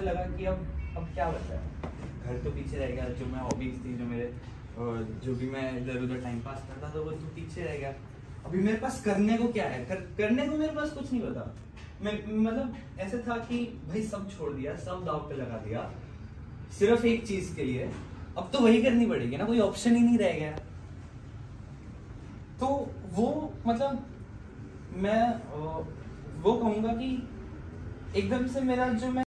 लगा कि अब क्या बचा है, घर तो पीछे रह गया, जो मैं हॉबीज थी, जो मेरे जो भी मैं इधर उधर टाइम पास करता था वो तो पीछे रह गया। अभी मेरे पास करने को क्या है, करने को मेरे पास कुछ नहीं बता। मैं मतलब ऐसे था कि भाई सब छोड़ दिया, सब दाव पे लगा दिया सिर्फ एक चीज के लिए। अब तो वही करनी पड़ेगी ना, कोई ऑप्शन ही नहीं रह गया। तो वो मतलब मैं वो कहूंगा कि एकदम से मेरा जो मैं